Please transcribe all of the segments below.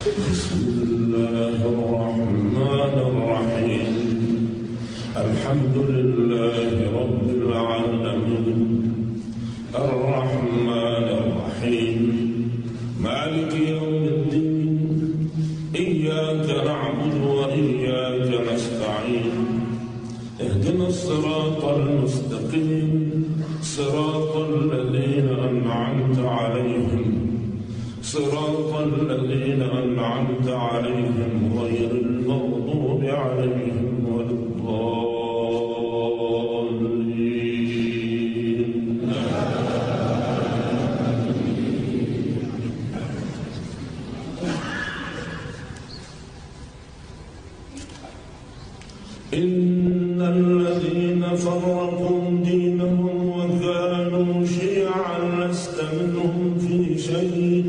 بسم الله الرحمن الرحيم. الحمد لله رب العالمين الرحمن الرحيم مالك يوم الدين إياك نعبد وإياك نستعين اهدنا الصراط المستقيم صراط الذين أنعمت عليهم غير المغضوب عليهم ولا الضالين. إن الذين فرقوا دينهم وكانوا شيعا لست منهم في شيء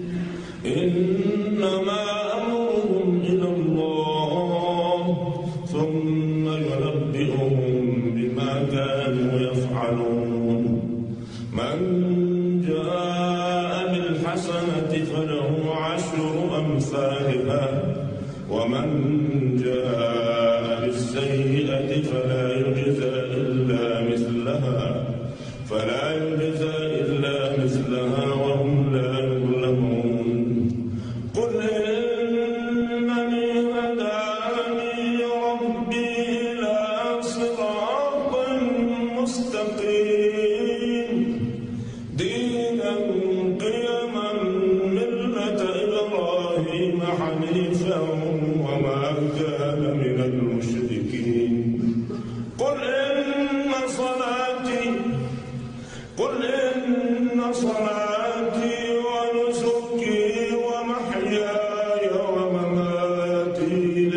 إنما أمرهم إلى الله ثم ينبئهم بما كانوا يفعلون. من جاء بالحسنة فله 10 أمثالها ومن جاء بالسيئة فلا يجزى إلا مثلها وهم لا يظلمون. قل إنني هداني ربي إلى صراط مستقيم دينا قيما ملة إبراهيم حنيفا وما كان من المشركين. قل إن صلاتي ونسكي ومحياي ومماتي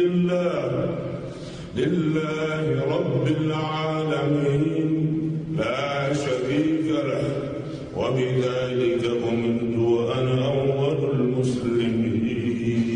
لله رب العالمين لا شريك له وبذلك أمرت وأنا أول المسلمين.